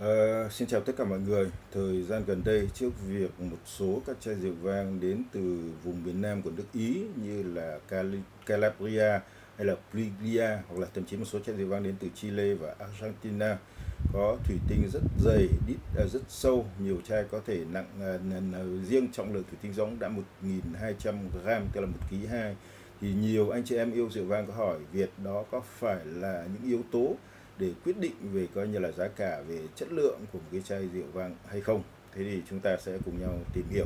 Xin chào tất cả mọi người. Thời gian gần đây, trước việc một số các chai rượu vang đến từ vùng miền Nam của nước Ý như là Calabria hay là Puglia, hoặc là thậm chí một số chai rượu vang đến từ Chile và Argentina có thủy tinh rất dày, đít rất sâu, nhiều chai có thể nặng riêng trọng lượng thủy tinh rỗng đã 1.200 gram, tức là 1,2 kg. Thì nhiều anh chị em yêu rượu vang có hỏi Việt đó có phải là những yếu tố để quyết định về coi như là giá cả, về chất lượng của một cái chai rượu vang hay không. Thế thì chúng ta sẽ cùng nhau tìm hiểu.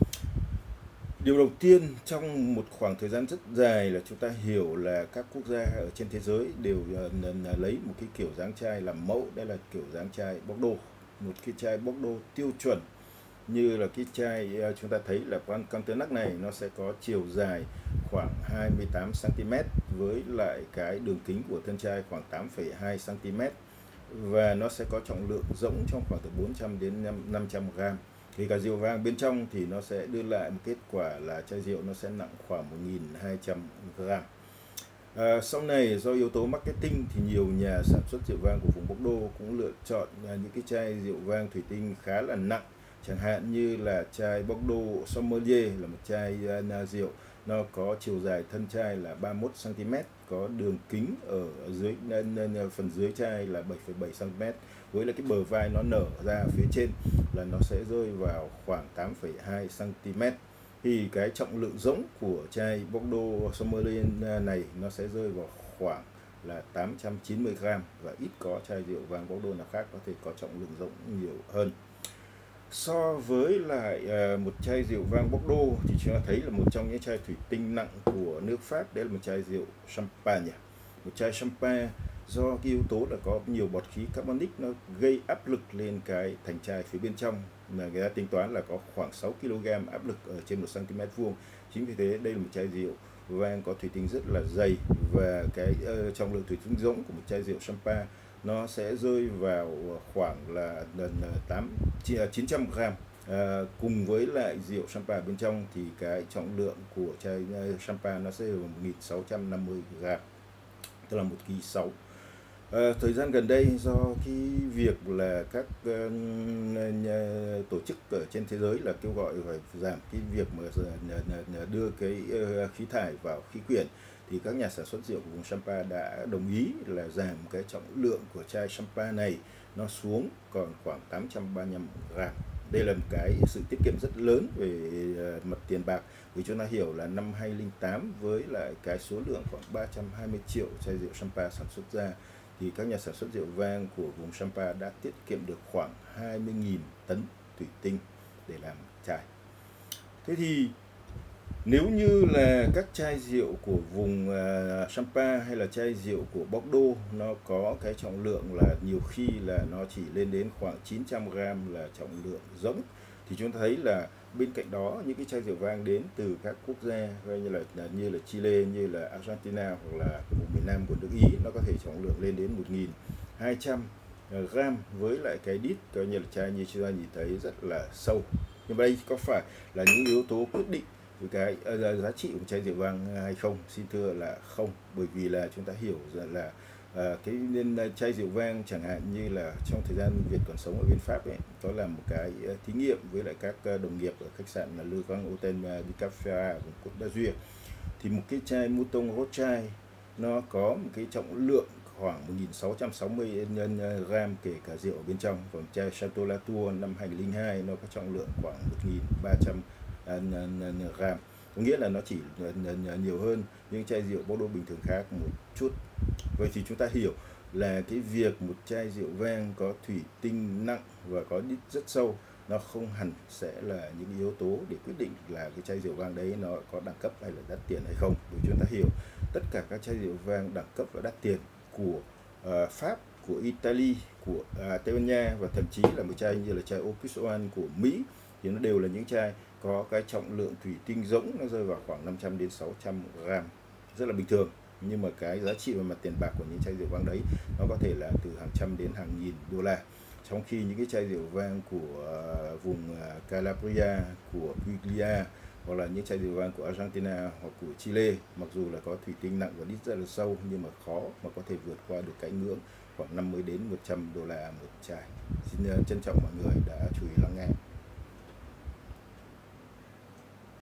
Điều đầu tiên, trong một khoảng thời gian rất dài là chúng ta hiểu là các quốc gia ở trên thế giới đều lấy một cái kiểu dáng chai làm mẫu, đây là kiểu dáng chai Bordeaux. Một cái chai Bordeaux tiêu chuẩn như là cái chai chúng ta thấy là con container này nó sẽ có chiều dài khoảng 28 cm với lại cái đường kính của thân chai khoảng 8,2 cm, và nó sẽ có trọng lượng rỗng trong khoảng từ 400 đến 500 gram. Thì cả rượu vang bên trong thì nó sẽ đưa lại một kết quả là chai rượu nó sẽ nặng khoảng 1.200 gram. Sau này do yếu tố marketing thì nhiều nhà sản xuất rượu vang của vùng Bordeaux cũng lựa chọn những cái chai rượu vang thủy tinh khá là nặng, chẳng hạn như là chai Bordeaux Sommelier là một chai rượu nó có chiều dài thân chai là 31 cm, có đường kính ở dưới phần dưới chai là 7,7 cm, với lại cái bờ vai nó nở ra phía trên là nó sẽ rơi vào khoảng 8,2 cm. Thì cái trọng lượng rỗng của chai Bordeaux Sommelier này nó sẽ rơi vào khoảng là 890 gram, và ít có chai rượu vang Bordeaux nào khác có thể có trọng lượng rỗng nhiều hơn. So với lại một chai rượu vang Bordeaux thì chúng ta thấy là một trong những chai thủy tinh nặng của nước Pháp, đấy là một chai rượu champagne. Một chai champagne do cái yếu tố là có nhiều bọt khí carbonic, nó gây áp lực lên cái thành chai phía bên trong, mà người ta tính toán là có khoảng 6 kg áp lực ở trên 1 cm vuông. Chính vì thế đây là một chai rượu vang có thủy tinh rất là dày, và cái trọng lượng thủy tinh rỗng của một chai rượu champagne nó sẽ rơi vào khoảng là gần 900 gram. Cùng với lại rượu champagne bên trong thì cái trọng lượng của chai champagne nó sẽ là 1.650 gram, tức là 1,6 kg. Thời gian gần đây do cái việc là các tổ chức ở trên thế giới là kêu gọi phải giảm cái việc mà đưa cái khí thải vào khí quyển, thì các nhà sản xuất rượu của vùng Champagne đã đồng ý là giảm cái trọng lượng của chai champagne này nó xuống còn khoảng 835 gram. Đây là một cái sự tiết kiệm rất lớn về mặt tiền bạc, vì chúng ta hiểu là năm 2008 với lại cái số lượng khoảng 320 triệu chai rượu champagne sản xuất ra, thì các nhà sản xuất rượu vang của vùng Champagne đã tiết kiệm được khoảng 20.000 tấn thủy tinh để làm chai. Thế thì nếu như là các chai rượu của vùng Champagne hay là chai rượu của Bordeaux nó có cái trọng lượng là nhiều khi là nó chỉ lên đến khoảng 900 gram là trọng lượng rỗng, thì chúng ta thấy là bên cạnh đó những cái chai rượu vang đến từ các quốc gia như là Chile, như là Argentina hoặc là vùng miền Nam của nước Ý, nó có thể trọng lượng lên đến 1.200 gram, với lại cái đít coi như là chai như chúng ta nhìn thấy rất là sâu. Nhưng đây có phải là những yếu tố quyết định cái giá trị của chai rượu vang hay không? Xin thưa là không, bởi vì là chúng ta hiểu rằng là cái nên chai rượu vang chẳng hạn như là trong thời gian Việt còn sống ở bên Pháp ấy, có làm một cái thí nghiệm với lại các đồng nghiệp ở khách sạn là Le Grand Hotel du Cap Ferrat của Côte d'Azur. Thì một cái chai Mouton Rothschild nó có một cái trọng lượng khoảng 1.660 gram kể cả rượu ở bên trong, còn chai Chateau Latour năm 2002 nó có trọng lượng khoảng 1.300 gram, có nghĩa là nó chỉ nhiều hơn những chai rượu Bordeaux bình thường khác một chút. Vậy thì chúng ta hiểu là cái việc một chai rượu vang có thủy tinh nặng và có đít rất sâu nó không hẳn sẽ là những yếu tố để quyết định là cái chai rượu vang đấy nó có đẳng cấp hay là đắt tiền hay không. Bởi chúng ta hiểu tất cả các chai rượu vang đẳng cấp và đắt tiền của Pháp, của Italy, của Tây Ban Nha, và thậm chí là một chai như là chai Opus One của Mỹ, thì nó đều là những chai có cái trọng lượng thủy tinh rỗng nó rơi vào khoảng 500 đến 600 gram, rất là bình thường. Nhưng mà cái giá trị về mặt tiền bạc của những chai rượu vang đấy nó có thể là từ hàng trăm đến hàng nghìn đô la. Trong khi những cái chai rượu vang của vùng Calabria, của Puglia hoặc là những chai rượu vang của Argentina hoặc của Chile, mặc dù là có thủy tinh nặng và đít rất là sâu nhưng mà khó mà có thể vượt qua được cái ngưỡng khoảng 50 đến 100 đô la một chai. Xin trân trọng mọi người đã chú ý lắng nghe.